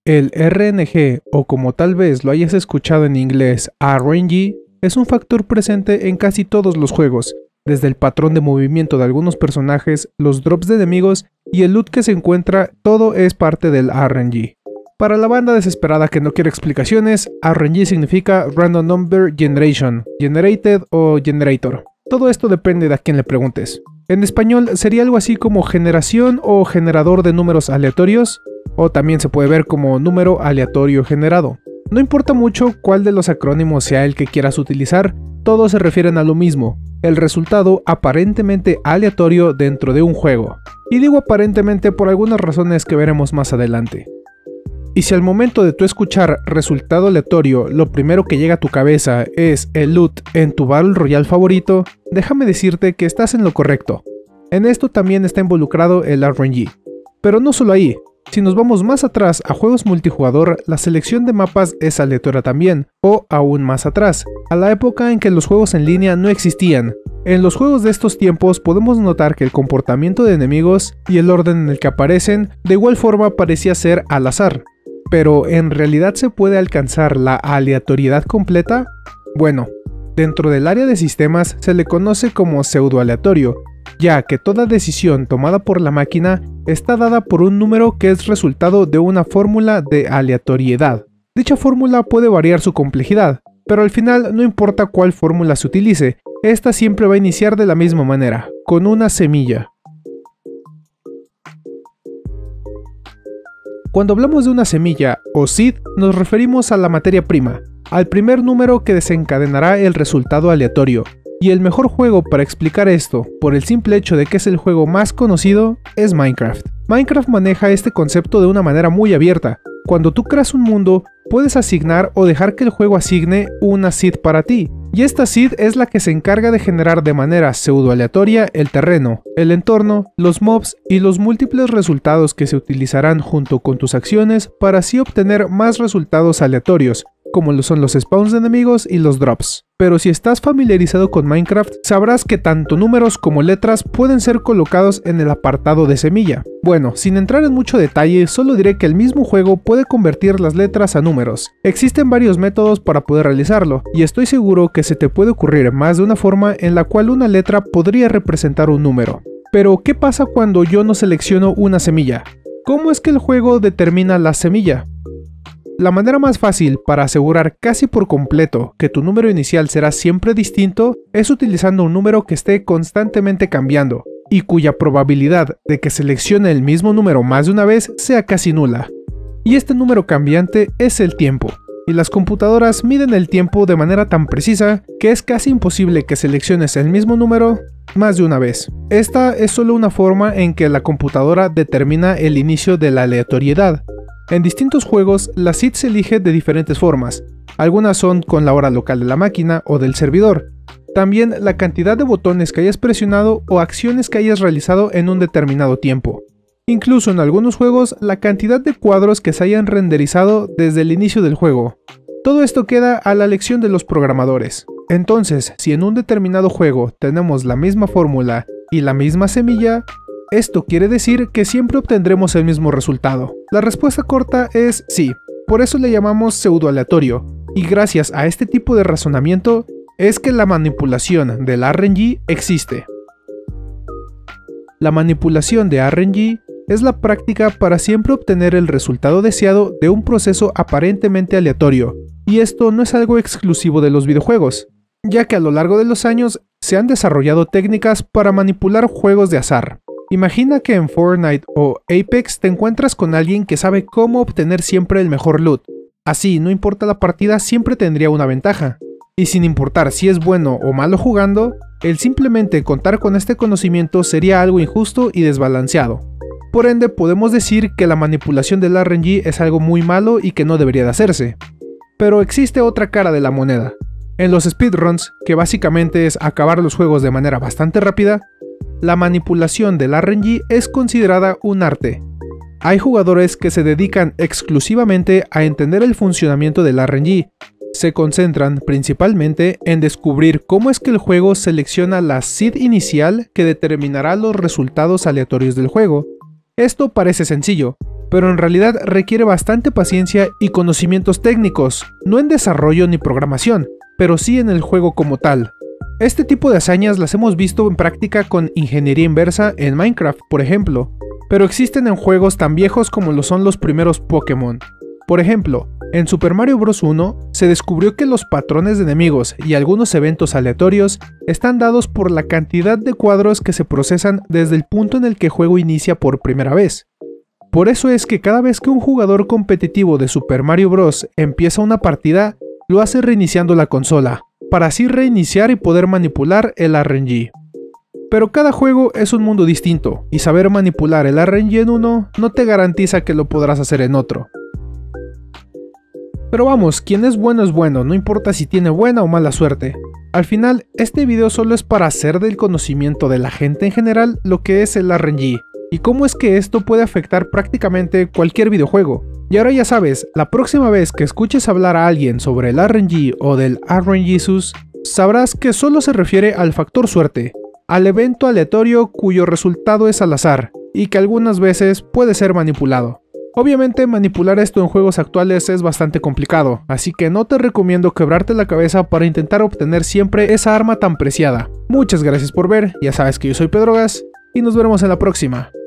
El RNG, o como tal vez lo hayas escuchado en inglés, RNG, es un factor presente en casi todos los juegos, desde el patrón de movimiento de algunos personajes, los drops de enemigos y el loot que se encuentra, todo es parte del RNG. Para la banda desesperada que no quiere explicaciones, RNG significa Random Number Generation, Generated o Generator. Todo esto depende de a quién le preguntes. En español sería algo así como generación o generador de números aleatorios, o también se puede ver como número aleatorio generado. No importa mucho cuál de los acrónimos sea el que quieras utilizar, todos se refieren a lo mismo, el resultado aparentemente aleatorio dentro de un juego. Y digo aparentemente por algunas razones que veremos más adelante. Y si al momento de tú escuchar resultado aleatorio, lo primero que llega a tu cabeza es el loot en tu Battle Royale favorito, déjame decirte que estás en lo correcto. En esto también está involucrado el RNG. Pero no solo ahí. Si nos vamos más atrás a juegos multijugador, la selección de mapas es aleatoria también, o aún más atrás, a la época en que los juegos en línea no existían. En los juegos de estos tiempos podemos notar que el comportamiento de enemigos y el orden en el que aparecen de igual forma parecía ser al azar. Pero ¿en realidad se puede alcanzar la aleatoriedad completa? Bueno, dentro del área de sistemas se le conoce como pseudoaleatorio, ya que toda decisión tomada por la máquina está dada por un número que es resultado de una fórmula de aleatoriedad. Dicha fórmula puede variar su complejidad, pero al final no importa cuál fórmula se utilice, esta siempre va a iniciar de la misma manera, con una semilla. Cuando hablamos de una semilla o seed, nos referimos a la materia prima, al primer número que desencadenará el resultado aleatorio. Y el mejor juego para explicar esto, por el simple hecho de que es el juego más conocido, es Minecraft. Minecraft maneja este concepto de una manera muy abierta. Cuando tú creas un mundo, puedes asignar o dejar que el juego asigne una seed para ti. Y esta seed es la que se encarga de generar de manera pseudo-aleatoria el terreno, el entorno, los mobs y los múltiples resultados que se utilizarán junto con tus acciones para así obtener más resultados aleatorios, como lo son los spawns de enemigos y los drops. Pero si estás familiarizado con Minecraft, sabrás que tanto números como letras pueden ser colocados en el apartado de semilla. Bueno, sin entrar en mucho detalle, solo diré que el mismo juego puede convertir las letras a números. Existen varios métodos para poder realizarlo, y estoy seguro que se te puede ocurrir más de una forma en la cual una letra podría representar un número. Pero, ¿qué pasa cuando yo no selecciono una semilla? ¿Cómo es que el juego determina la semilla? La manera más fácil para asegurar casi por completo que tu número inicial será siempre distinto es utilizando un número que esté constantemente cambiando y cuya probabilidad de que seleccione el mismo número más de una vez sea casi nula. Y este número cambiante es el tiempo, y las computadoras miden el tiempo de manera tan precisa que es casi imposible que selecciones el mismo número más de una vez. Esta es solo una forma en que la computadora determina el inicio de la aleatoriedad. En distintos juegos, la seed se elige de diferentes formas. Algunas son con la hora local de la máquina o del servidor. También la cantidad de botones que hayas presionado o acciones que hayas realizado en un determinado tiempo. Incluso en algunos juegos, la cantidad de cuadros que se hayan renderizado desde el inicio del juego. Todo esto queda a la elección de los programadores. Entonces, si en un determinado juego tenemos la misma fórmula y la misma semilla, esto quiere decir que siempre obtendremos el mismo resultado. La respuesta corta es sí, por eso le llamamos pseudoaleatorio, y gracias a este tipo de razonamiento es que la manipulación del RNG existe. La manipulación de RNG es la práctica para siempre obtener el resultado deseado de un proceso aparentemente aleatorio, y esto no es algo exclusivo de los videojuegos, ya que a lo largo de los años se han desarrollado técnicas para manipular juegos de azar. Imagina que en Fortnite o Apex te encuentras con alguien que sabe cómo obtener siempre el mejor loot. Así, no importa la partida, siempre tendría una ventaja. Y sin importar si es bueno o malo jugando, el simplemente contar con este conocimiento sería algo injusto y desbalanceado. Por ende, podemos decir que la manipulación del RNG es algo muy malo y que no debería de hacerse. Pero existe otra cara de la moneda. En los speedruns, que básicamente es acabar los juegos de manera bastante rápida, la manipulación del RNG es considerada un arte. Hay jugadores que se dedican exclusivamente a entender el funcionamiento del RNG. Se concentran principalmente en descubrir cómo es que el juego selecciona la seed inicial que determinará los resultados aleatorios del juego. Esto parece sencillo, pero en realidad requiere bastante paciencia y conocimientos técnicos, no en desarrollo ni programación, pero sí en el juego como tal. Este tipo de hazañas las hemos visto en práctica con ingeniería inversa en Minecraft, por ejemplo, pero existen en juegos tan viejos como lo son los primeros Pokémon. Por ejemplo, en Super Mario Bros. 1 se descubrió que los patrones de enemigos y algunos eventos aleatorios están dados por la cantidad de cuadros que se procesan desde el punto en el que el juego inicia por primera vez. Por eso es que cada vez que un jugador competitivo de Super Mario Bros. Empieza una partida, lo hace reiniciando la consola, para así reiniciar y poder manipular el RNG. Pero cada juego es un mundo distinto, y saber manipular el RNG en uno no te garantiza que lo podrás hacer en otro. Pero vamos, quien es bueno, no importa si tiene buena o mala suerte. Al final, este video solo es para hacer del conocimiento de la gente en general lo que es el RNG, y cómo es que esto puede afectar prácticamente cualquier videojuego. Y ahora ya sabes, la próxima vez que escuches hablar a alguien sobre el RNG o del RNGesus, sabrás que solo se refiere al factor suerte, al evento aleatorio cuyo resultado es al azar, y que algunas veces puede ser manipulado. Obviamente manipular esto en juegos actuales es bastante complicado, así que no te recomiendo quebrarte la cabeza para intentar obtener siempre esa arma tan preciada. Muchas gracias por ver, ya sabes que yo soy Pedrogas, y nos veremos en la próxima.